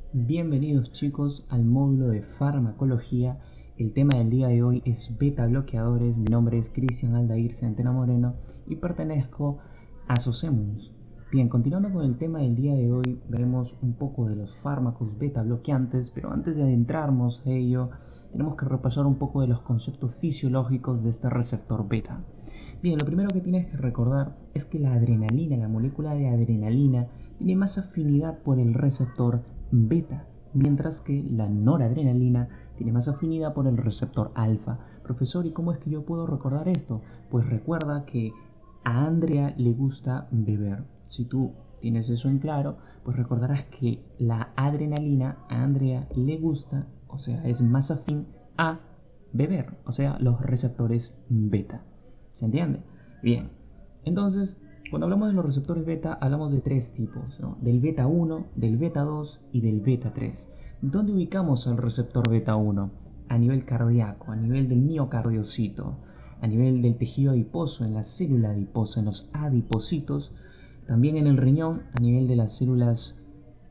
Bienvenidos chicos al módulo de farmacología. El tema del día de hoy es beta bloqueadores. Mi nombre es Cristian Aldair Centena Moreno y pertenezco a Socemus. Bien, continuando con el tema del día de hoy, veremos un poco de los fármacos beta bloqueantes, pero antes de adentrarnos a ello, tenemos que repasar un poco de los conceptos fisiológicos de este receptor beta. Bien, lo primero que tienes que recordar es que la adrenalina, la molécula de adrenalina, tiene más afinidad por el receptor beta, mientras que la noradrenalina tiene más afinidad por el receptor alfa. Profesor, ¿y cómo es que yo puedo recordar esto? Pues recuerda que a Andrea le gusta beber. Si tú tienes eso en claro, pues recordarás que la adrenalina a Andrea le gusta, o sea, es más afín a beber, o sea, los receptores beta. ¿Se entiende? Bien, entonces, cuando hablamos de los receptores beta, hablamos de tres tipos, ¿no? Del beta 1, del beta 2 y del beta 3. ¿Dónde ubicamos al receptor beta 1? A nivel cardíaco, a nivel del miocardiocito, a nivel del tejido adiposo, en la célula adiposa, en los adipocitos, también en el riñón, a nivel de las células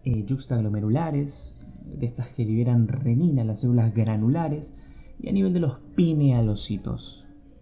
yuxtaglomerulares, de estas que liberan renina, las células granulares, y a nivel de los pinealocitos.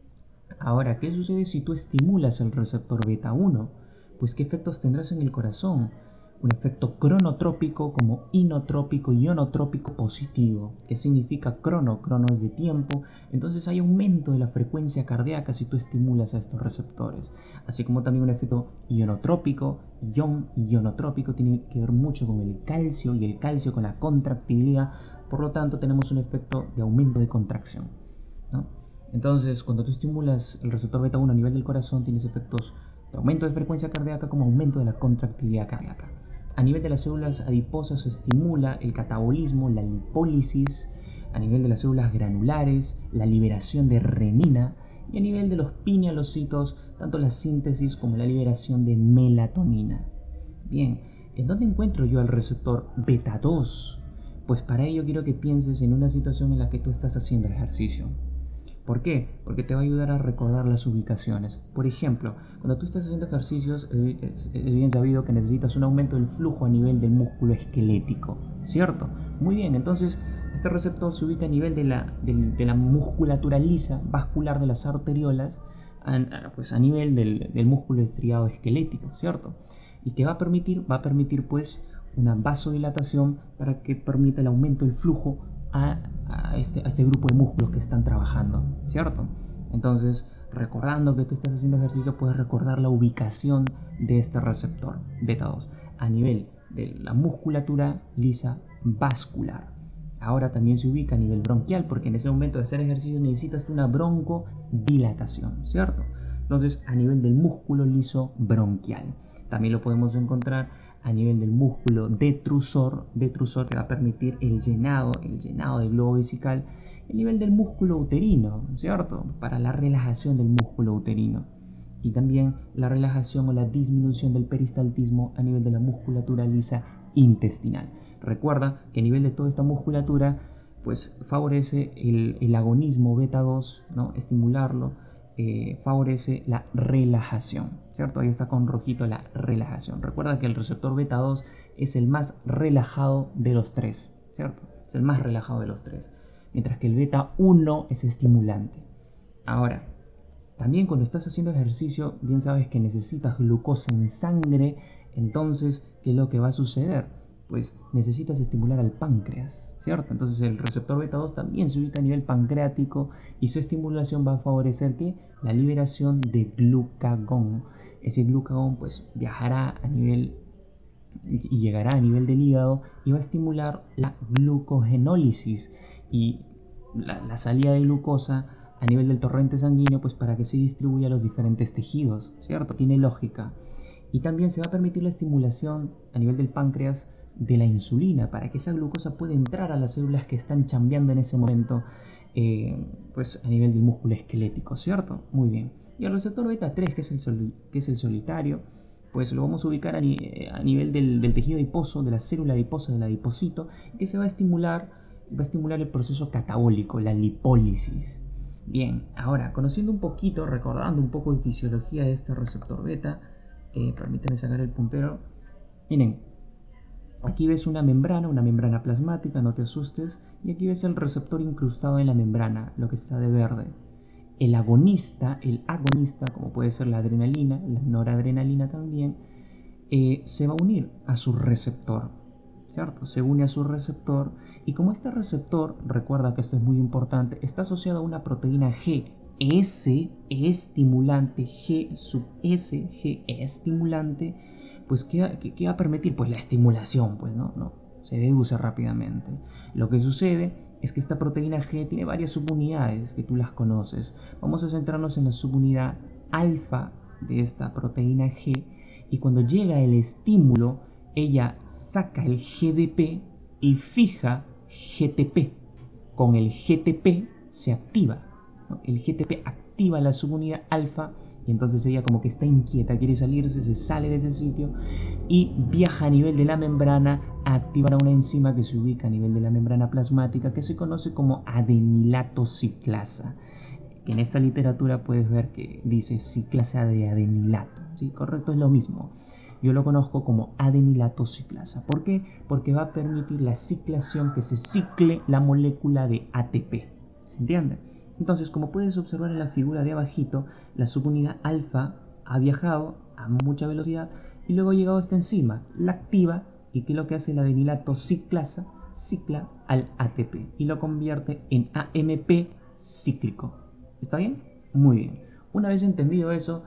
Ahora, ¿qué sucede si tú estimulas el receptor beta 1? Pues ¿qué efectos tendrás en el corazón? Un efecto cronotrópico como inotrópico y ionotrópico positivo. ¿Qué significa crono? Crono es de tiempo, entonces hay aumento de la frecuencia cardíaca si tú estimulas a estos receptores. Así como también un efecto ionotrópico, ionotrópico tiene que ver mucho con el calcio y el calcio con la contractibilidad, por lo tanto tenemos un efecto de aumento de contracción, ¿no? Entonces, cuando tú estimulas el receptor beta 1 a nivel del corazón, tienes efectos de aumento de frecuencia cardíaca como aumento de la contractilidad cardíaca. A nivel de las células adiposas se estimula el catabolismo, la lipólisis, a nivel de las células granulares, la liberación de renina, y a nivel de los pinealocitos, tanto la síntesis como la liberación de melatonina. Bien, ¿en dónde encuentro yo el receptor beta 2? Pues para ello quiero que pienses en una situación en la que tú estás haciendo ejercicio. ¿Por qué? Porque te va a ayudar a recordar las ubicaciones. Por ejemplo, cuando tú estás haciendo ejercicios, es bien sabido que necesitas un aumento del flujo a nivel del músculo esquelético, ¿cierto? Muy bien, entonces este receptor se ubica a nivel de la musculatura lisa, vascular de las arteriolas, pues a nivel del músculo estriado esquelético, ¿cierto? ¿Y qué va a permitir? Va a permitir pues una vasodilatación para que permita el aumento del flujo a este grupo de músculos que están trabajando, ¿cierto? Entonces, recordando que tú estás haciendo ejercicio, puedes recordar la ubicación de este receptor beta 2 a nivel de la musculatura lisa vascular. Ahora también se ubica a nivel bronquial, porque en ese momento de hacer ejercicio necesitas una broncodilatación, ¿cierto? Entonces, a nivel del músculo liso bronquial. También lo podemos encontrar a nivel del músculo detrusor que va a permitir el llenado del globo vesical, a nivel del músculo uterino, ¿cierto? Para la relajación del músculo uterino. Y también la relajación o la disminución del peristaltismo a nivel de la musculatura lisa intestinal. Recuerda que a nivel de toda esta musculatura, pues favorece el agonismo beta 2, ¿no? Estimularlo, favorece la relajación, ¿cierto? Ahí está con rojito la relajación. Recuerda que el receptor beta 2 es el más relajado de los tres, ¿cierto? Es el más relajado de los tres, mientras que el beta 1 es estimulante. Ahora, también cuando estás haciendo ejercicio, bien sabes que necesitas glucosa en sangre, entonces, ¿qué es lo que va a suceder? Pues necesitas estimular al páncreas, ¿cierto? Entonces el receptor beta 2 también se ubica a nivel pancreático y su estimulación va a favorecer ¿qué? La liberación de glucagón. Ese glucagón pues viajará a nivel y llegará a nivel del hígado y va a estimular la glucogenólisis y la salida de glucosa a nivel del torrente sanguíneo, pues para que se distribuya a los diferentes tejidos, ¿cierto? Tiene lógica. Y también se va a permitir la estimulación a nivel del páncreas de la insulina para que esa glucosa pueda entrar a las células que están chambeando en ese momento, pues a nivel del músculo esquelético, ¿cierto? Muy bien. Y el receptor beta 3, que es el solitario, pues lo vamos a ubicar a nivel del tejido adiposo, de la célula adiposa, del adipocito, que se va a estimular el proceso catabólico, la lipólisis. Bien, ahora, conociendo un poquito, recordando un poco de fisiología de este receptor beta, permítanme sacar el puntero. Miren, Aquí ves una membrana plasmática, no te asustes, y aquí ves el receptor incrustado en la membrana, lo que está de verde. El agonista, como puede ser la adrenalina, la noradrenalina también, se va a unir a su receptor, ¿cierto? Se une a su receptor, y como este receptor, recuerda que esto es muy importante, está asociado a una proteína G, S estimulante, G sub S, G estimulante, pues ¿qué va a permitir? Pues la estimulación, pues no, se deduce rápidamente. Lo que sucede es que esta proteína G tiene varias subunidades que tú las conoces. Vamos a centrarnos en la subunidad alfa de esta proteína G, y cuando llega el estímulo, ella saca el GDP y fija GTP. Con el GTP se activa, ¿no? El GTP activa la subunidad alfa, y entonces ella como que está inquieta, quiere salirse, se sale de ese sitio y viaja a nivel de la membrana a activar a una enzima que se ubica a nivel de la membrana plasmática, que se conoce como adenilato ciclasa, que en esta literatura puedes ver que dice ciclasa de adenilato, ¿sí? Correcto, es lo mismo. Yo lo conozco como adenilato ciclasa. ¿Por qué? Porque va a permitir la ciclación, que se cicle la molécula de ATP. ¿Se entiende? Entonces, como puedes observar en la figura de abajito, la subunidad alfa ha viajado a mucha velocidad y luego ha llegado a esta enzima, la activa, y ¿qué es lo que hace la adenilato ciclasa? Cicla al ATP y lo convierte en AMP cíclico. ¿Está bien? Muy bien. Una vez entendido eso,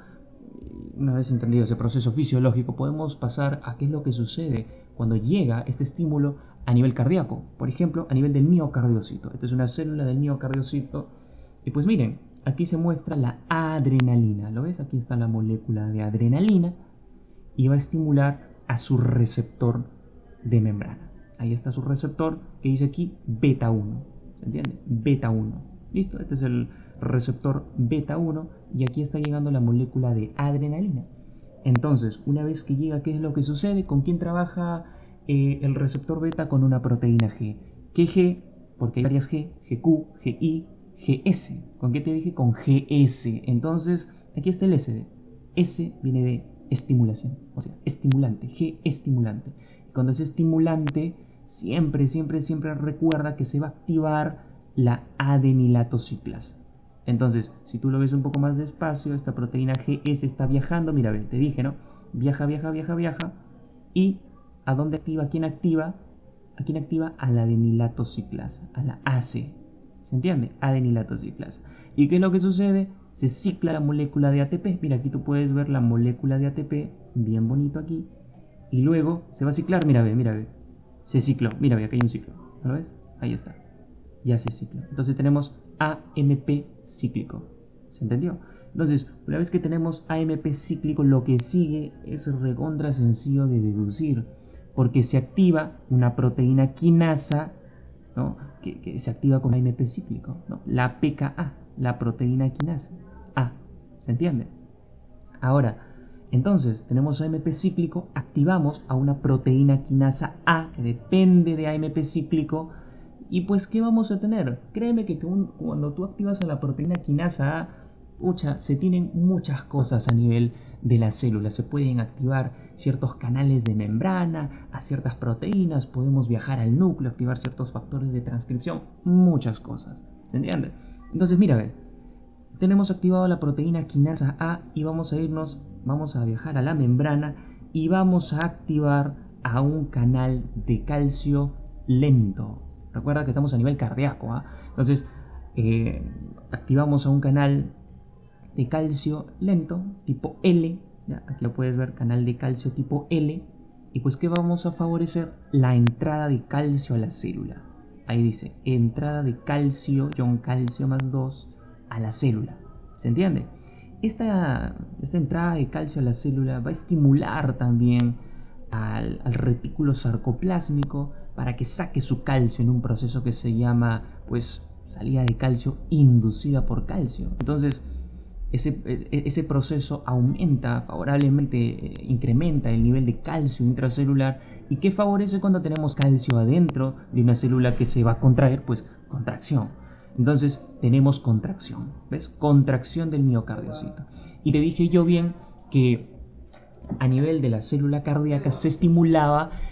una vez entendido ese proceso fisiológico, podemos pasar a qué es lo que sucede cuando llega este estímulo a nivel cardíaco. Por ejemplo, a nivel del miocardiocito. Esta es una célula del miocardiocito. Y pues miren, aquí se muestra la adrenalina. ¿Lo ves? Aquí está la molécula de adrenalina y va a estimular a su receptor de membrana. Ahí está su receptor, que dice aquí beta 1. ¿Se entiende? Beta 1. ¿Listo? Este es el receptor beta 1 y aquí está llegando la molécula de adrenalina. Entonces, una vez que llega, ¿qué es lo que sucede? ¿Con quién trabaja el receptor beta? Con una proteína G. ¿Qué G? Porque hay varias G, GQ, GI, GS. ¿Con qué te dije? Con GS. Entonces, aquí está el S. S viene de estimulación, o sea, estimulante, G estimulante. Y cuando es estimulante, siempre recuerda que se va a activar la adenilato ciclasa. Entonces, si tú lo ves un poco más despacio, esta proteína GS está viajando, mira, te dije, ¿no? Viaja, y ¿a dónde activa? ¿A quién activa? ¿A quién activa? A la adenilato ciclasa, a la AC. ¿Se entiende? Adenilato ciclasa. ¿Y qué es lo que sucede? Se cicla la molécula de ATP. Mira, aquí tú puedes ver la molécula de ATP, bien bonito aquí. Y luego se va a ciclar, mira, ve. Se cicló, mira, ve, aquí hay un ciclo. ¿Lo ves? Ahí está. Ya se cicla. Entonces tenemos AMP cíclico. ¿Se entendió? Entonces, una vez que tenemos AMP cíclico, lo que sigue es recontra sencillo de deducir, porque se activa una proteína quinasa, ¿no? que se activa con AMP cíclico, ¿no? La PKA, la proteína quinasa A. ¿Se entiende? Ahora, entonces, tenemos AMP cíclico, activamos a una proteína quinasa A, que depende de AMP cíclico. Y pues, ¿qué vamos a tener? Créeme que cuando tú activas a la proteína quinasa A, se tienen muchas cosas a nivel de la célula. Se pueden activar ciertos canales de membrana, a ciertas proteínas, podemos viajar al núcleo, activar ciertos factores de transcripción, muchas cosas. ¿Se entiende? Entonces, mira, ve, tenemos activado la proteína quinasa A y vamos a viajar a la membrana y vamos a activar a un canal de calcio lento. Recuerda que estamos a nivel cardíaco, ¿ah? Entonces, activamos a un canal de calcio lento, tipo L, ¿ya? Aquí lo puedes ver, canal de calcio tipo L, y pues ¿qué vamos a favorecer? La entrada de calcio a la célula. Ahí dice, entrada de calcio, ion calcio más 2, a la célula. ¿Se entiende? Esta entrada de calcio a la célula va a estimular también al retículo sarcoplásmico para que saque su calcio en un proceso que se llama, pues, salida de calcio inducida por calcio. Entonces, ese proceso aumenta favorablemente, incrementa el nivel de calcio intracelular. ¿Y qué favorece cuando tenemos calcio adentro de una célula que se va a contraer? Pues contracción. Entonces tenemos contracción, ¿ves? Contracción del miocardiocito. Y te dije yo bien que a nivel de la célula cardíaca se estimulaba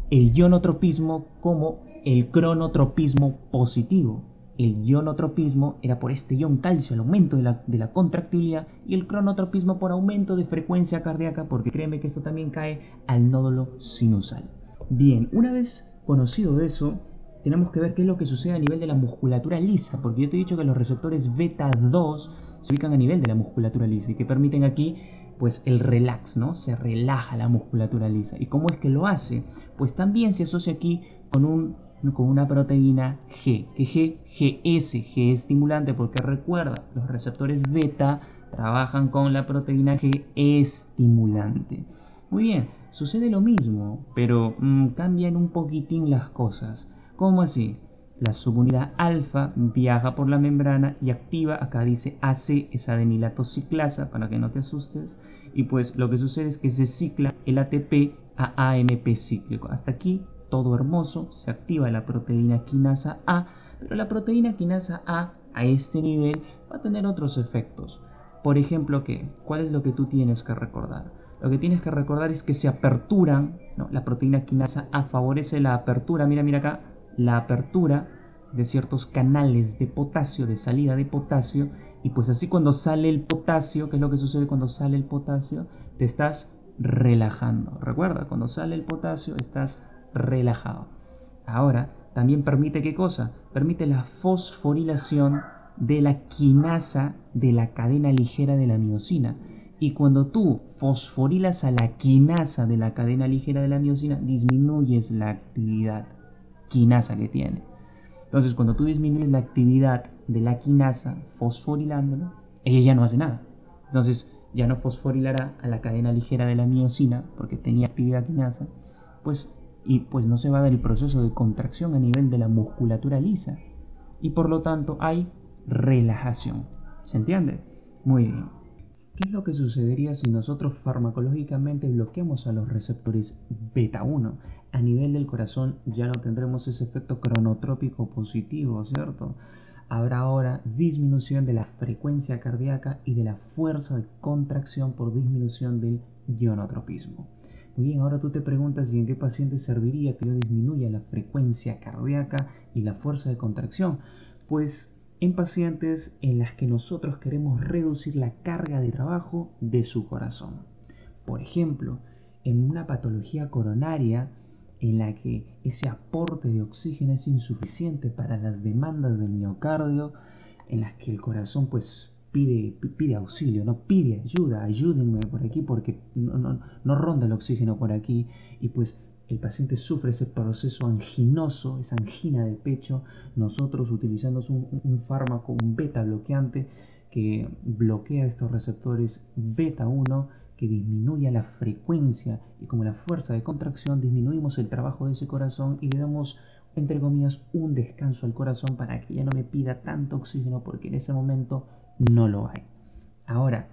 el ionotropismo como el cronotropismo positivo. El ionotropismo era por este ion calcio, el aumento de la contractibilidad, y el cronotropismo por aumento de frecuencia cardíaca, porque créeme que esto también cae al nódulo sinusal. Bien, una vez conocido eso, tenemos que ver qué es lo que sucede a nivel de la musculatura lisa, porque yo te he dicho que los receptores beta 2 se ubican a nivel de la musculatura lisa y que permiten aquí pues el relax, ¿no? Se relaja la musculatura lisa. ¿Y cómo es que lo hace? Pues también se asocia aquí con una proteína G, que G es estimulante, porque recuerda, los receptores beta trabajan con la proteína G estimulante. Muy bien, sucede lo mismo, pero cambian un poquitín las cosas. ¿Cómo así? La subunidad alfa viaja por la membrana y activa, acá dice AC, es adenilato ciclasa, para que no te asustes, y pues lo que sucede es que se cicla el ATP a AMP cíclico. Hasta aquí todo hermoso, se activa la proteína quinasa A, pero la proteína quinasa a este nivel va a tener otros efectos. Por ejemplo, ¿cuál es lo que tú tienes que recordar? Lo que tienes que recordar es que se aperturan, ¿no? La proteína quinasa A favorece la apertura, mira acá, la apertura de ciertos canales de potasio, de salida de potasio, y pues así cuando sale el potasio, ¿qué es lo que sucede cuando sale el potasio? Te estás relajando. Recuerda, cuando sale el potasio estás relajado. Ahora, también permite ¿qué cosa? Permite la fosforilación de la quinasa de la cadena ligera de la miosina. Y cuando tú fosforilas a la quinasa de la cadena ligera de la miosina, disminuyes la actividad quinasa que tiene. Entonces, cuando tú disminuyes la actividad de la quinasa fosforilándolo, ella ya no hace nada. Entonces, ya no fosforilará a la cadena ligera de la miosina porque tenía actividad quinasa, pues, y pues no se va a dar el proceso de contracción a nivel de la musculatura lisa. Y por lo tanto hay relajación. ¿Se entiende? Muy bien. ¿Qué es lo que sucedería si nosotros farmacológicamente bloqueamos a los receptores beta 1? A nivel del corazón ya no tendremos ese efecto cronotrópico positivo, ¿cierto? Habrá ahora disminución de la frecuencia cardíaca y de la fuerza de contracción por disminución del ionotropismo. Muy bien, ahora tú te preguntas si en qué paciente serviría que yo disminuya la frecuencia cardíaca y la fuerza de contracción. Pues en pacientes en las que nosotros queremos reducir la carga de trabajo de su corazón. Por ejemplo, en una patología coronaria en la que ese aporte de oxígeno es insuficiente para las demandas del miocardio, en las que el corazón pues pide auxilio, no pide ayuda, ayúdenme por aquí porque no ronda el oxígeno por aquí, y pues el paciente sufre ese proceso anginoso, esa angina del pecho. Nosotros utilizando un fármaco, un beta bloqueante que bloquea estos receptores beta 1, que disminuye la frecuencia y como la fuerza de contracción, disminuimos el trabajo de ese corazón y le damos, entre comillas, un descanso al corazón para que ya no me pida tanto oxígeno porque en ese momento no lo hay. Ahora,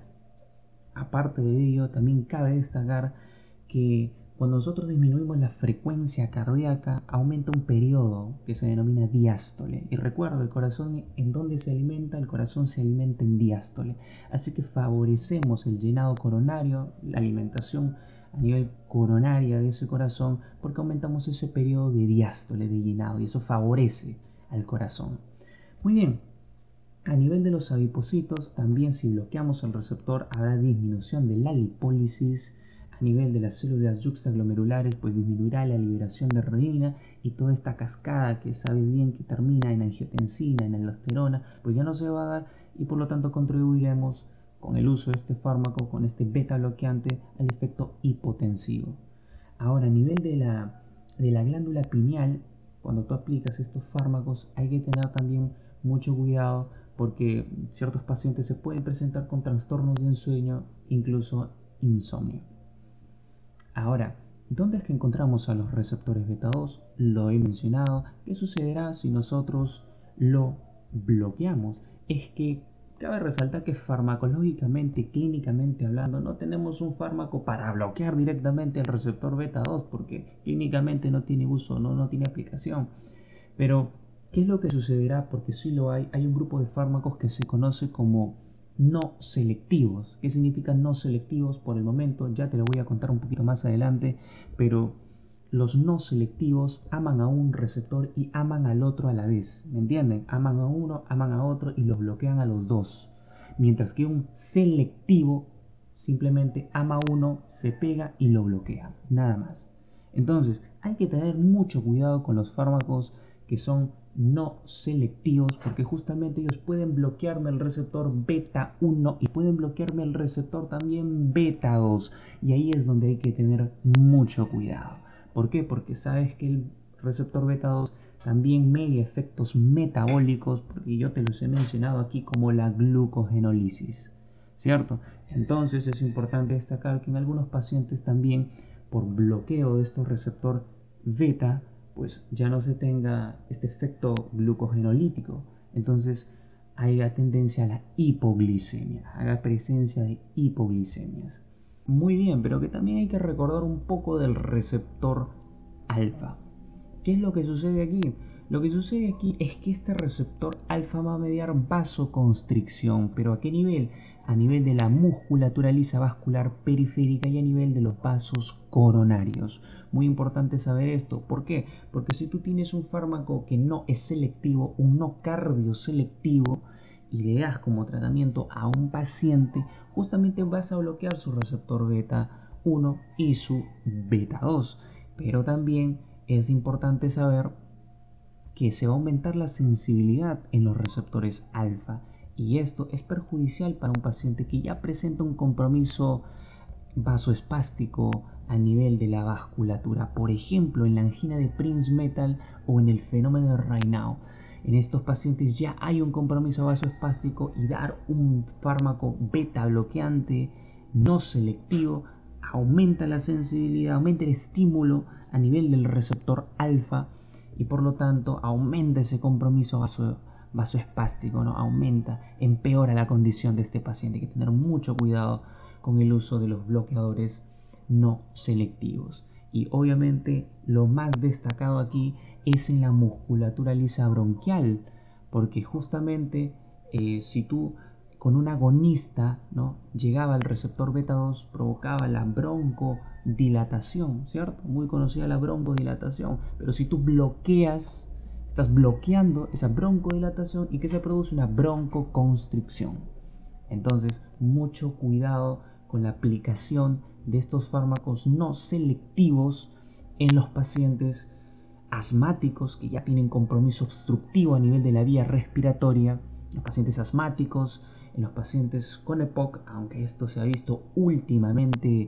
aparte de ello, también cabe destacar que cuando nosotros disminuimos la frecuencia cardíaca, aumenta un periodo que se denomina diástole. Y recuerda, el corazón, ¿en dónde se alimenta? El corazón se alimenta en diástole. Así que favorecemos el llenado coronario, la alimentación a nivel coronaria de ese corazón, porque aumentamos ese periodo de diástole, de llenado, y eso favorece al corazón. Muy bien. A nivel de los adipocitos, también si bloqueamos el receptor habrá disminución de la lipólisis. A nivel de las células yuxtaglomerulares, pues disminuirá la liberación de renina y toda esta cascada que sabes bien que termina en angiotensina, en aldosterona, pues ya no se va a dar y por lo tanto contribuiremos con el uso de este fármaco, con este beta bloqueante, al efecto hipotensivo. Ahora, a nivel de la glándula pineal, cuando tú aplicas estos fármacos hay que tener también mucho cuidado porque ciertos pacientes se pueden presentar con trastornos de sueño, incluso insomnio. Ahora, ¿dónde es que encontramos a los receptores beta 2? Lo he mencionado. ¿Qué sucederá si nosotros lo bloqueamos? Es que cabe resaltar que farmacológicamente, clínicamente hablando, no tenemos un fármaco para bloquear directamente el receptor beta 2 porque clínicamente no tiene uso, no tiene aplicación. Pero, ¿qué es lo que sucederá? Porque sí lo hay. Hay un grupo de fármacos que se conoce como no selectivos. ¿Qué significa no selectivos? Por el momento ya te lo voy a contar un poquito más adelante, pero los no selectivos aman a un receptor y aman al otro a la vez, ¿me entienden? Aman a uno, aman a otro y los bloquean a los dos. Mientras que un selectivo simplemente ama a uno, se pega y lo bloquea, nada más. Entonces, hay que tener mucho cuidado con los fármacos que son no selectivos, porque justamente ellos pueden bloquearme el receptor beta 1 y pueden bloquearme el receptor también beta 2, y ahí es donde hay que tener mucho cuidado. ¿Por qué? Porque sabes que el receptor beta 2 también media efectos metabólicos, porque yo te los he mencionado aquí, como la glucogenólisis, ¿cierto? Entonces es importante destacar que en algunos pacientes también, por bloqueo de estos receptor beta, pues ya no se tenga este efecto glucogenolítico. Entonces haya tendencia a la hipoglicemia, haga presencia de hipoglicemias. Muy bien, pero que también hay que recordar un poco del receptor alfa. ¿Qué es lo que sucede aquí? Lo que sucede aquí es que este receptor alfa va a mediar vasoconstricción, pero ¿a qué nivel? A nivel de la musculatura lisa vascular periférica y a nivel de los vasos coronarios. Muy importante saber esto. ¿Por qué? Porque si tú tienes un fármaco que no es selectivo, un no cardioselectivo, y le das como tratamiento a un paciente, justamente vas a bloquear su receptor beta 1 y su beta 2. Pero también es importante saber que se va a aumentar la sensibilidad en los receptores alfa, y esto es perjudicial para un paciente que ya presenta un compromiso vasoespástico a nivel de la vasculatura, por ejemplo en la angina de Prinzmetal o en el fenómeno de Raynaud. En estos pacientes ya hay un compromiso vasoespástico y dar un fármaco beta bloqueante no selectivo aumenta la sensibilidad, aumenta el estímulo a nivel del receptor alfa y por lo tanto aumenta ese compromiso vasoespástico, ¿no? Aumenta, empeora la condición de este paciente. Hay que tener mucho cuidado con el uso de los bloqueadores no selectivos. Y obviamente lo más destacado aquí es en la musculatura lisa bronquial, porque justamente si tú con un agonista, ¿no?, llegaba al receptor beta 2, provocaba la broncodilatación, ¿cierto? Muy conocida la broncodilatación, pero si tú bloqueas, estás bloqueando esa broncodilatación y que se produce una broncoconstricción. Entonces, mucho cuidado con la aplicación de estos fármacos no selectivos en los pacientes asmáticos que ya tienen compromiso obstructivo a nivel de la vía respiratoria, los pacientes asmáticos, en los pacientes con EPOC, aunque esto se ha visto últimamente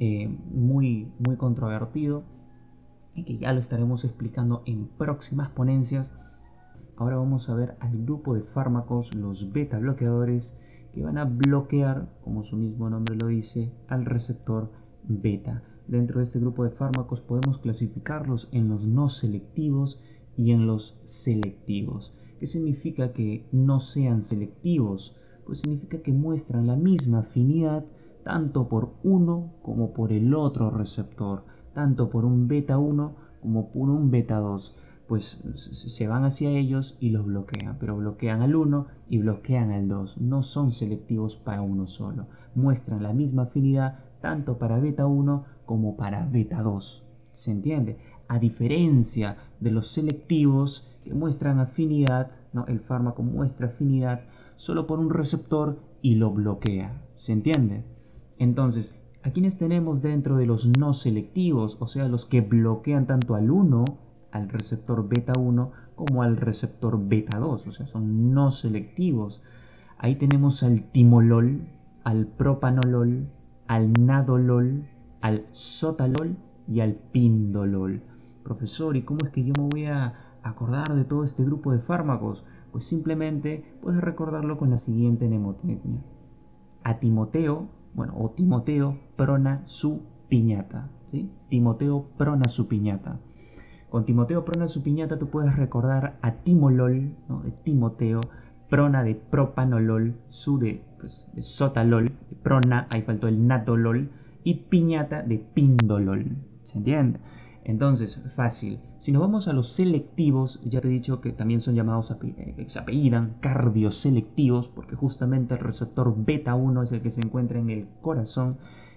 muy controvertido y que ya lo estaremos explicando en próximas ponencias. Ahora vamos a ver al grupo de fármacos, los beta bloqueadores, que van a bloquear, como su mismo nombre lo dice, al receptor beta. Dentro de este grupo de fármacos podemos clasificarlos en los no selectivos y en los selectivos. ¿Qué significa que no sean selectivos? Pues significa que muestran la misma afinidad tanto por uno como por el otro receptor, tanto por un beta 1 como por un beta 2. Pues se van hacia ellos y los bloquean, pero bloquean al 1 y bloquean al 2. No son selectivos para uno solo. Muestran la misma afinidad tanto para beta 1 como para beta 2. ¿Se entiende? A diferencia de los selectivos que muestran afinidad, ¿no? El fármaco muestra afinidad solo por un receptor y lo bloquea. ¿Se entiende? Entonces, ¿a quiénes tenemos dentro de los no selectivos? O sea, los que bloquean tanto al 1, al receptor beta 1, como al receptor beta 2. O sea, son no selectivos. Ahí tenemos al timolol, al propanolol, al nadolol, al sotalol y al pindolol. Profesor, ¿y cómo es que yo me voy a acordar de todo este grupo de fármacos? Pues simplemente puedes recordarlo con la siguiente mnemotecnia. A Timoteo, o Timoteo prona su piñata, ¿sí? Timoteo prona su piñata. Con Timoteo prona su piñata tú puedes recordar a timolol, ¿no?, de Timoteo, prona de propanolol, su de sotalol, de prona, ahí faltó el nadolol, y piñata de pindolol. ¿Se entiende? Entonces, fácil. Si nos vamos a los selectivos, ya te he dicho que también son llamados, se apellidan cardioselectivos, porque justamente el receptor beta 1 es el que se encuentra en el corazón,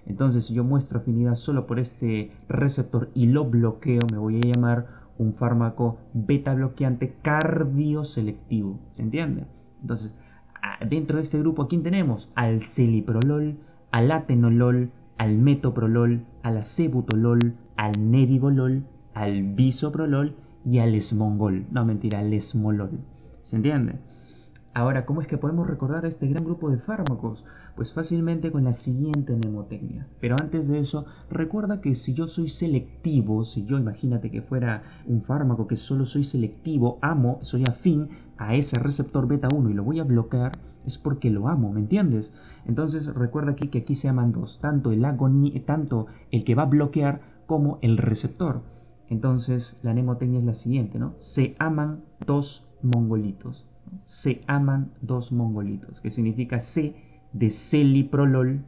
Entonces, si yo muestro afinidad solo por este receptor y lo bloqueo, me voy a llamar un fármaco beta bloqueante cardioselectivo. ¿Se entiende? Entonces, dentro de este grupo, ¿a quién tenemos? Al celiprolol, al atenolol, al metoprolol, al acebutolol, al nebivolol, al bisoprolol y al esmongol. No, mentira, al esmolol. ¿Se entiende? Ahora, ¿cómo es que podemos recordar a este gran grupo de fármacos? Pues fácilmente con la siguiente mnemotecnia. Pero antes de eso, recuerda que si yo soy selectivo, si yo imagínate que fuera un fármaco que solo soy selectivo, soy afín a ese receptor beta 1 y lo voy a bloquear, es porque lo amo, ¿me entiendes? Entonces recuerda aquí que aquí se aman dos, tanto el que va a bloquear como el receptor. Entonces la mnemotecnia es la siguiente, ¿no? Se aman dos mongolitos. Se aman dos mongolitos, que significa C de celiprolol,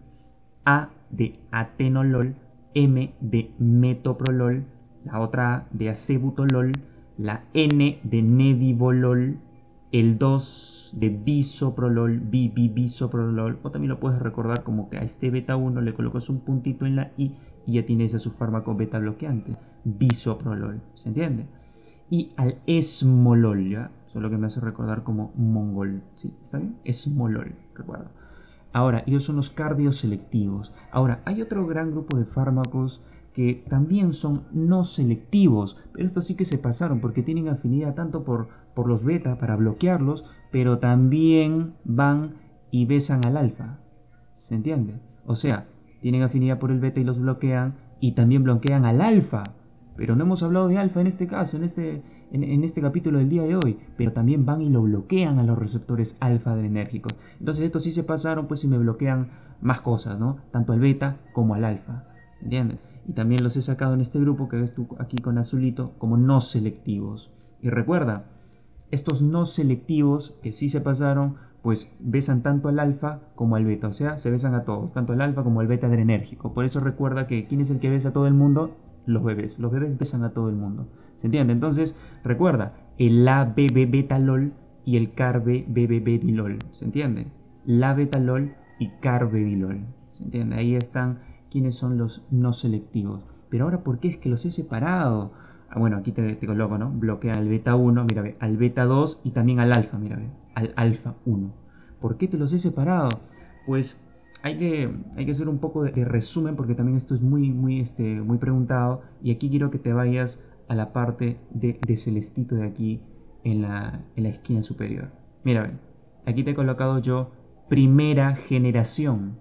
A de atenolol, M de metoprolol, la otra A de acebutolol, la N de nebivolol, el 2 de bisoprolol, bisoprolol, o también lo puedes recordar como que a este beta 1 le colocas un puntito en la I y ya tienes a su fármaco beta bloqueante, bisoprolol, ¿se entiende? Y al esmolol, ¿ya? Solo que me hace recordar como mongol, ¿sí? ¿Está bien? Esmolol, recuerda. Ahora, ellos son los cardioselectivos. Ahora, hay otro gran grupo de fármacos que también son no selectivos, pero estos sí que se pasaron porque tienen afinidad tanto por los beta para bloquearlos, pero también van y besan al alfa. ¿Se entiende? O sea, tienen afinidad por el beta y los bloquean y también bloquean al alfa. Pero no hemos hablado de alfa en este caso, en este capítulo del día de hoy. Pero también van y lo bloquean a los receptores alfa adrenérgicos. Entonces estos sí se pasaron, pues si me bloquean más cosas, ¿no? Tanto al beta como al alfa. ¿Entiendes? Y también los he sacado en este grupo que ves tú aquí con azulito como no selectivos. Y recuerda, estos no selectivos que sí se pasaron, pues besan tanto al alfa como al beta. O sea, se besan a todos, tanto al alfa como al beta adrenérgico. Por eso recuerda que ¿quién es el que besa a todo el mundo? Los bebés besan a todo el mundo. ¿Se entiende? Entonces, recuerda, el ABB-betalol y el CARB-BBB-dilol. ¿Se entiende? LA-betalol y CARB-dilol. ¿Se entiende? Ahí están quiénes son los no selectivos. Pero ahora, ¿por qué es que los he separado? Bueno, aquí te coloco, ¿no? Bloquea al beta 1, mira, ve, al beta 2 y también al alfa, mira, ve, al alfa 1. ¿Por qué te los he separado? Pues hay que hacer un poco de resumen porque también esto es muy preguntado y aquí quiero que te vayas a la parte de celestito de aquí en la esquina superior. Mira, ven, aquí te he colocado yo primera generación.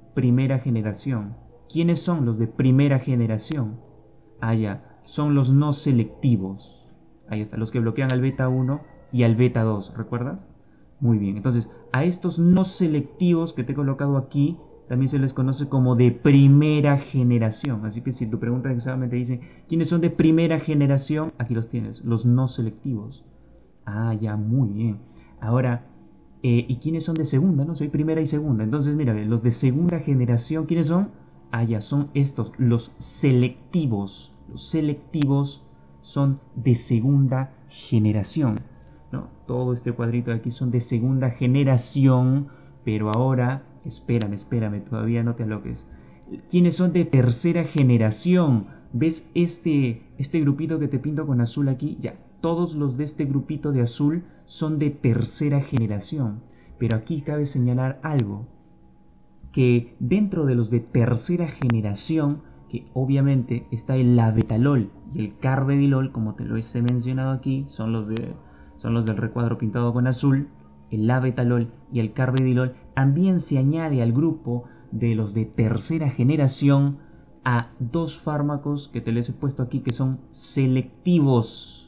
¿Quiénes son los de primera generación? Ya, son los no selectivos. Ahí está, los que bloquean al beta 1 y al beta 2, ¿recuerdas? Muy bien, entonces a estos no selectivos que te he colocado aquí también se les conoce como de primera generación. Así que si tu pregunta de examen te dice ¿quiénes son de primera generación? Aquí los tienes, los no selectivos. Ya, muy bien. Ahora, ¿y quiénes son de segunda? No, soy primera y segunda. Entonces, mira, los de segunda generación, ¿quiénes son? Ya, son estos, los selectivos. Los selectivos son de segunda generación, ¿no? Todo este cuadrito de aquí son de segunda generación, pero ahora, espérame, todavía no te aloques. ¿Quiénes son de tercera generación? ¿Ves este grupito que te pinto con azul aquí? Ya, todos los de este grupito de azul son de tercera generación. Pero aquí cabe señalar algo, que dentro de los de tercera generación, que obviamente está el labetalol y el carbedilol, como te lo he mencionado aquí, son los del recuadro pintado con azul, el labetalol y el carbedilol, también se añade al grupo de los de tercera generación a dos fármacos que te les he puesto aquí que son selectivos,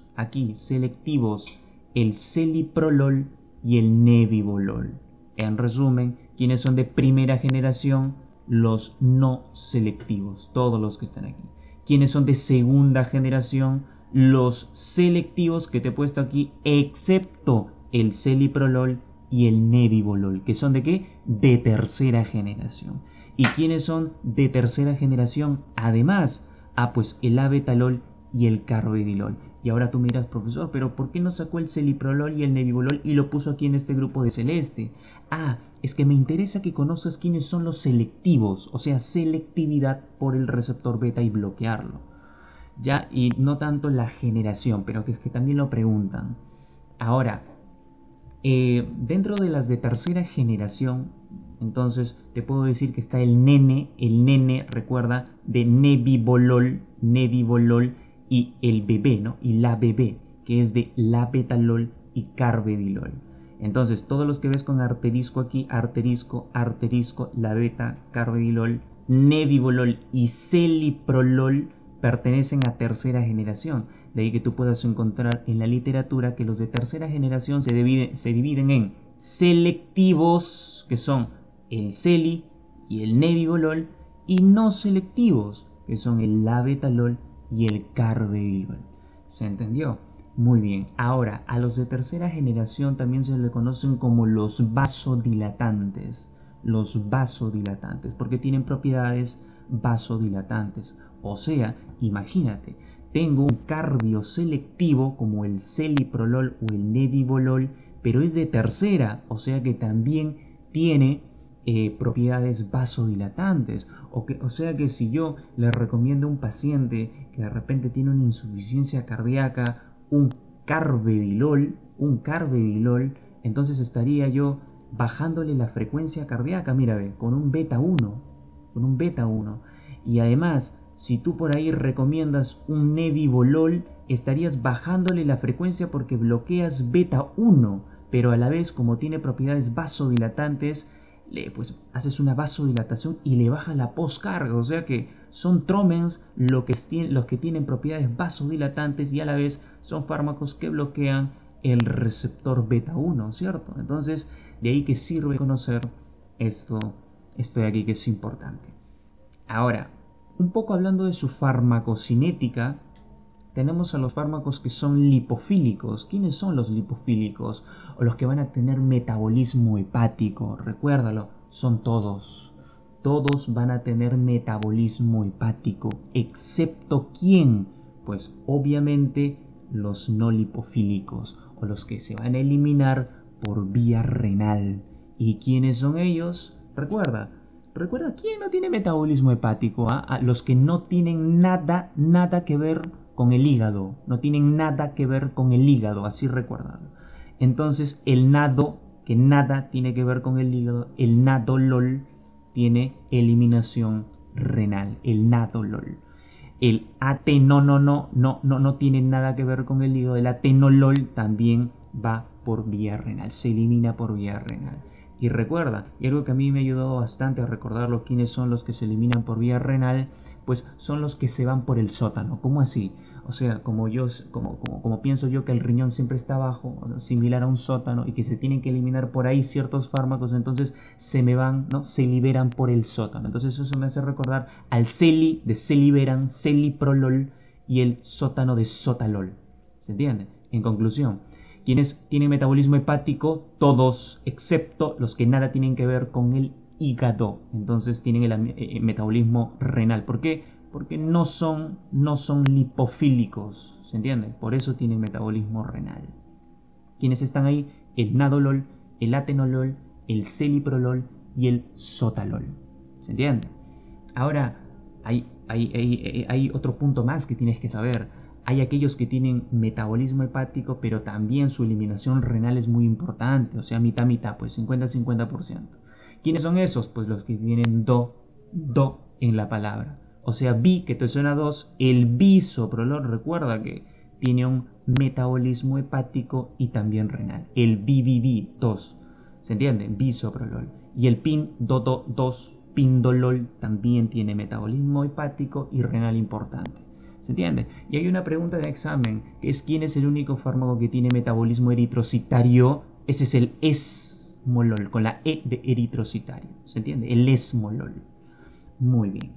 el celiprolol y el nebivolol. En resumen, ¿quiénes son de primera generación? Los no selectivos, todos los que están aquí. ¿Quiénes son de segunda generación? Los selectivos que te he puesto aquí, excepto el celiprolol y el nebivolol, que son de ¿qué? De tercera generación. ¿Y quiénes son de tercera generación? Además, pues el abetalol y el carbedilol. Y ahora tú miras, profesor, pero ¿por qué no sacó el celiprolol y el nebivolol y lo puso aquí en este grupo de celeste? Ah, es que me interesa que conozcas quiénes son los selectivos, o sea, selectividad por el receptor beta y bloquearlo. Ya, y no tanto la generación, pero que es que también lo preguntan. Ahora, dentro de las de tercera generación, entonces te puedo decir que está el nene, recuerda, de nebivolol y el bebé, ¿no? Y la bebé, que es de labetalol y carvedilol. Entonces, todos los que ves con arterisco aquí, arterisco, la beta, carvedilol, nebivolol y celiprolol pertenecen a tercera generación. De ahí que tú puedas encontrar en la literatura que los de tercera generación se dividen en selectivos, que son el celi y el nebivolol, y no selectivos, que son el labetalol y el carvedilol. ¿Se entendió? Muy bien. Ahora, a los de tercera generación también se le conocen como los vasodilatantes. Los vasodilatantes, porque tienen propiedades vasodilatantes. O sea, imagínate, tengo un cardioselectivo como el celiprolol o el nebivolol, pero es de tercera, o sea que también tiene propiedades vasodilatantes. O sea que si yo le recomiendo a un paciente que de repente tiene una insuficiencia cardíaca, un carvedilol, entonces estaría yo bajándole la frecuencia cardíaca, mira, ve, con un beta 1, Y además, si tú por ahí recomiendas un nebivolol, estarías bajándole la frecuencia porque bloqueas beta 1, pero a la vez, como tiene propiedades vasodilatantes, pues haces una vasodilatación y le bajas la poscarga. O sea que son tromens los que tienen propiedades vasodilatantes y a la vez son fármacos que bloquean el receptor beta 1, ¿cierto? Entonces, de ahí que sirve conocer esto de aquí que es importante. Ahora, un poco hablando de su farmacocinética, tenemos a los fármacos que son lipofílicos. ¿Quiénes son los lipofílicos? O los que van a tener metabolismo hepático. Recuérdalo, son todos. Todos van a tener metabolismo hepático. ¿Excepto quién? Pues obviamente los no lipofílicos o los que se van a eliminar por vía renal. ¿Y quiénes son ellos? Recuerda quién no tiene metabolismo hepático. A los que no tienen nada que ver con el hígado. No tienen nada que ver con el hígado, así recuérdalo. Entonces el nado, que nada tiene que ver con el hígado, el nadolol tiene eliminación renal, el nadolol. El no tiene nada que ver con el hígado, el atenolol también va por vía renal, se elimina por vía renal. Y recuerda, y algo que a mí me ha ayudado bastante a recordarlo, quiénes son los que se eliminan por vía renal, pues son los que se van por el sótano. ¿Cómo así? O sea, como pienso yo que el riñón siempre está abajo, similar a un sótano, y que se tienen que eliminar por ahí ciertos fármacos, entonces se me van, ¿no? Se liberan por el sótano. Entonces eso me hace recordar al celi de celiberan, celiprolol, y el sótano de sotalol. ¿Se entiende? En conclusión, quienes tienen metabolismo hepático, todos, excepto los que nada tienen que ver con el hígado. Entonces tienen el metabolismo renal. ¿Por qué? Porque no son lipofílicos. ¿Se entiende? Por eso tienen metabolismo renal. ¿Quiénes están ahí? El nadolol, el atenolol, el celiprolol y el sotalol. ¿Se entiende? Ahora, hay otro punto más que tienes que saber. Hay aquellos que tienen metabolismo hepático, pero también su eliminación renal es muy importante. O sea, mitad, pues 50-50%. ¿Quiénes son esos? Pues los que tienen do en la palabra. O sea, que te suena a 2, el bisoprolol, recuerda que tiene un metabolismo hepático y también renal. El BBB2, ¿se entiende? Bisoprolol. Y el PIN-2, pindolol, también tiene metabolismo hepático y renal importante. ¿Se entiende? Y hay una pregunta de examen, que es ¿quién es el único fármaco que tiene metabolismo eritrocitario? Ese es el esmolol, con la E de eritrocitario. ¿Se entiende? El esmolol. Muy bien.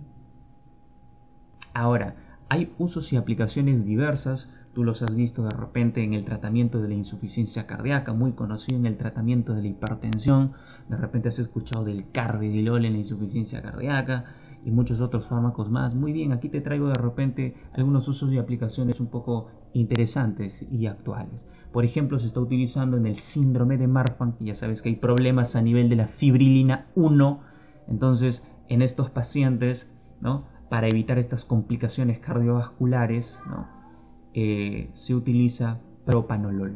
Ahora, hay usos y aplicaciones diversas. Tú los has visto de repente en el tratamiento de la insuficiencia cardíaca, muy conocido en el tratamiento de la hipertensión. De repente has escuchado del carvedilol en la insuficiencia cardíaca. y muchos otros fármacos más. Muy bien, aquí te traigo de repente algunos usos y aplicaciones un poco interesantes y actuales. Por ejemplo, se está utilizando en el síndrome de Marfan, que ya sabes que hay problemas a nivel de la fibrilina 1. Entonces, en estos pacientes, ¿no?, para evitar estas complicaciones cardiovasculares, ¿no?, se utiliza propanolol.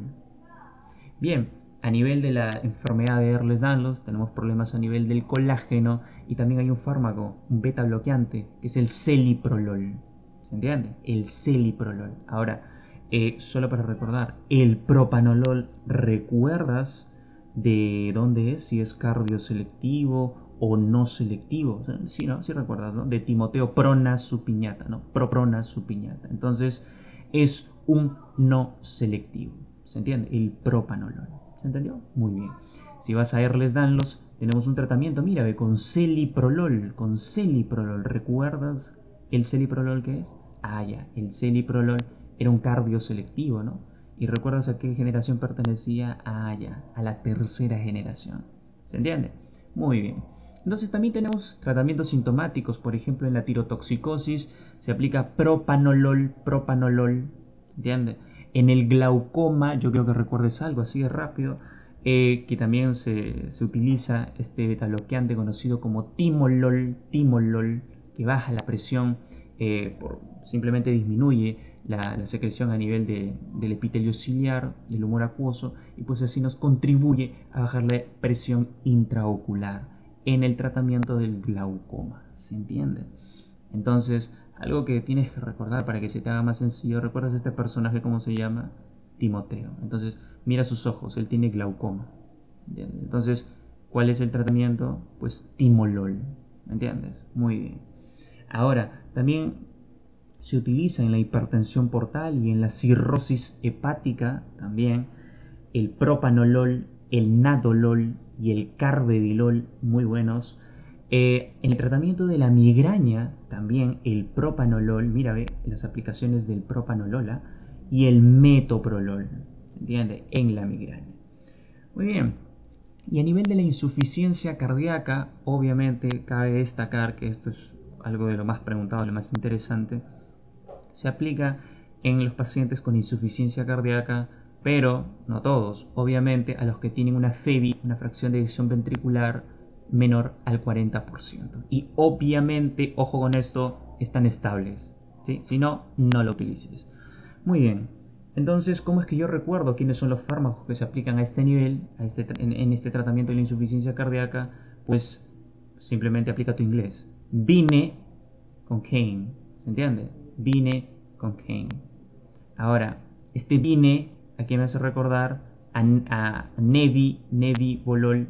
Bien, a nivel de la enfermedad de Ehlers-Danlos tenemos problemas a nivel del colágeno y también hay un fármaco, un beta bloqueante, que es el celiprolol. ¿Se entiende? El celiprolol. Ahora, solo para recordar, el propanolol, ¿recuerdas de dónde es? Si es cardioselectivo o no selectivo. Sí, ¿no? Sí recuerdas, ¿no? De Timoteo Prona Supiñata, ¿no? Proprona Supiñata. Entonces, es un no selectivo. ¿Se entiende? El propanolol. ¿Se entendió? Muy bien. Si vas a Ehlers-Danlos, tenemos un tratamiento, mira, ve, con celiprolol. Con celiprolol. ¿Recuerdas el celiprolol qué es? Ah, ya. El celiprolol era un cardioselectivo, ¿no? ¿Y recuerdas a qué generación pertenecía? Ah, ya. A la tercera generación. ¿Se entiende? Muy bien. Entonces también tenemos tratamientos sintomáticos. Por ejemplo, en la tirotoxicosis se aplica propanolol. ¿Se entiende? En el glaucoma, yo creo que recuerdes algo así de rápido, que también se utiliza este betabloqueante conocido como timolol, que baja la presión, simplemente disminuye la secreción a nivel del epitelio ciliar, del humor acuoso, y pues así nos contribuye a bajar la presión intraocular en el tratamiento del glaucoma. ¿Se entiende? Entonces, algo que tienes que recordar para que se te haga más sencillo, ¿recuerdas este personaje cómo se llama? Timoteo. Entonces, mira sus ojos, él tiene glaucoma. ¿Entiendes? Entonces, ¿cuál es el tratamiento? Pues timolol. ¿Entiendes? Muy bien. Ahora, también se utiliza en la hipertensión portal y en la cirrosis hepática también el propanolol, el nadolol y el carvedilol, muy buenos. En el tratamiento de la migraña, también el propanolol, mira, ve, las aplicaciones del propanolol y el metoprolol, ¿se entiende? En la migraña. Muy bien. Y a nivel de la insuficiencia cardíaca, obviamente cabe destacar que esto es algo de lo más preguntado, lo más interesante. Se aplica en los pacientes con insuficiencia cardíaca, pero no todos, obviamente a los que tienen una FEVI, una fracción de eyección ventricular menor al 40%. Y obviamente, ojo con esto, están estables, ¿sí? Si no, no lo utilices. Muy bien. Entonces, ¿cómo es que yo recuerdo quiénes son los fármacos que se aplican a este nivel, en este tratamiento de la insuficiencia cardíaca? Pues simplemente aplica tu inglés. Vine con Kane, ¿se entiende? Vine con Kane. Ahora, este vine, ¿a qué me hace recordar? A nebivolol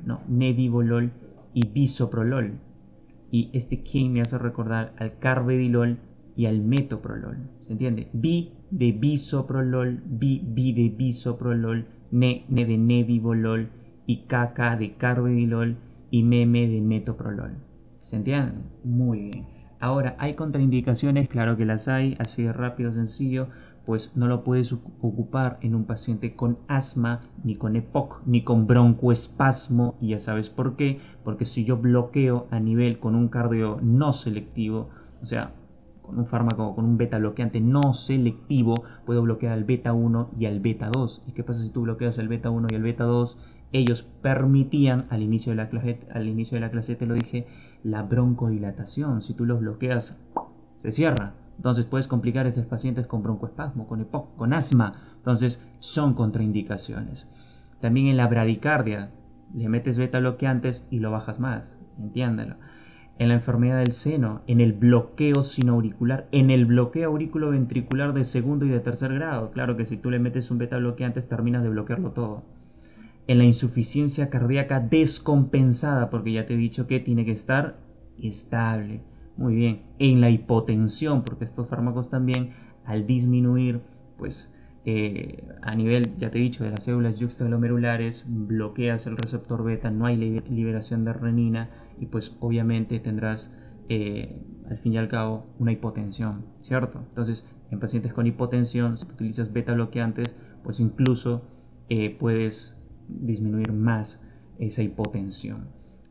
y bisoprolol. Y este Kane me hace recordar al carvedilol y al metoprolol. ¿Se entiende? Bi de bisoprolol, bi de bisoprolol, ne de nebivolol y kk de carvedilol y meme de metoprolol. ¿Se entiende? Muy bien. Ahora, ¿hay contraindicaciones? Claro que las hay, así de rápido, sencillo. Pues no lo puedes ocupar en un paciente con asma, ni con EPOC, ni con broncoespasmo. Y ya sabes por qué. Porque si yo bloqueo a nivel con un cardio no selectivo, o sea, con un fármaco, con un beta bloqueante no selectivo, puedo bloquear al beta 1 y al beta 2. ¿Y qué pasa si tú bloqueas al beta 1 y al beta 2? Ellos permitían, al inicio de la clase te lo dije, la broncodilatación. Si tú los bloqueas, se cierra. Entonces puedes complicar a esos pacientes con broncoespasmo, con EPOC, con asma. Entonces son contraindicaciones. También en la bradicardia, le metes beta bloqueantes y lo bajas más. Entiéndalo. En la enfermedad del seno, en el bloqueo sinoauricular, en el bloqueo auriculoventricular de segundo y de tercer grado. Claro que si tú le metes un beta bloqueante terminas de bloquearlo todo. En la insuficiencia cardíaca descompensada, porque ya te he dicho que tiene que estar estable. Muy bien. En la hipotensión, porque estos fármacos también, al disminuir, pues a nivel, ya te he dicho, de las células yuxtaglomerulares, bloqueas el receptor beta, no hay liberación de renina y pues obviamente tendrás al fin y al cabo una hipotensión, ¿cierto? Entonces, en pacientes con hipotensión, si utilizas beta bloqueantes, pues incluso puedes disminuir más esa hipotensión.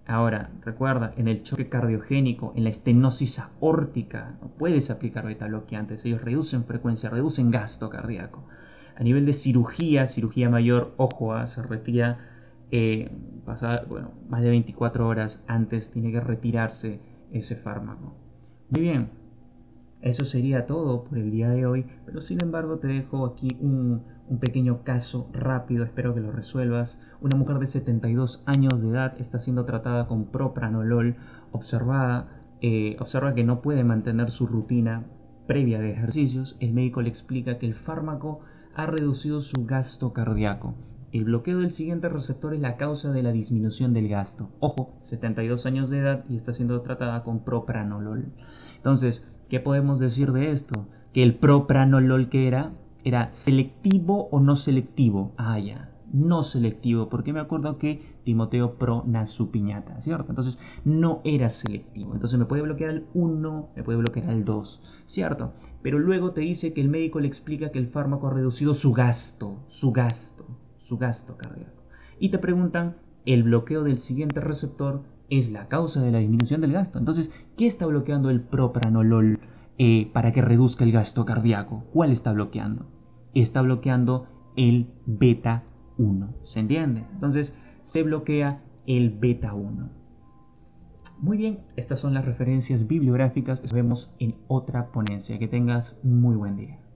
Ahora, recuerda, en el choque cardiogénico, en la estenosis aórtica, no puedes aplicar beta bloqueantes. Ellos reducen frecuencia, reducen gasto cardíaco. A nivel de cirugía, cirugía mayor, ojo, se retira más de 24 horas antes, tiene que retirarse ese fármaco. Muy bien, eso sería todo por el día de hoy, pero sin embargo te dejo aquí un pequeño caso rápido, espero que lo resuelvas. Una mujer de 72 años de edad está siendo tratada con propranolol. Observa que no puede mantener su rutina previa de ejercicios. El médico le explica que el fármaco ha reducido su gasto cardíaco. El bloqueo del siguiente receptor es la causa de la disminución del gasto. Ojo, 72 años de edad y está siendo tratada con propranolol. Entonces, ¿qué podemos decir de esto? Que el propranolol que era selectivo o no selectivo. Ah, ya, no selectivo, porque me acuerdo que Timoteo pro nasu piñata, ¿cierto? Entonces, no era selectivo. Entonces, me puede bloquear al 1, me puede bloquear al 2, ¿cierto? Pero luego te dice que el médico le explica que el fármaco ha reducido su gasto cardíaco. Y te preguntan, ¿el bloqueo del siguiente receptor es la causa de la disminución del gasto? Entonces, ¿qué está bloqueando el propranolol para que reduzca el gasto cardíaco? ¿Cuál está bloqueando? Está bloqueando el beta 1. ¿Se entiende? Entonces, se bloquea el beta 1. Muy bien, estas son las referencias bibliográficas. Nos vemos en otra ponencia. Que tengas muy buen día.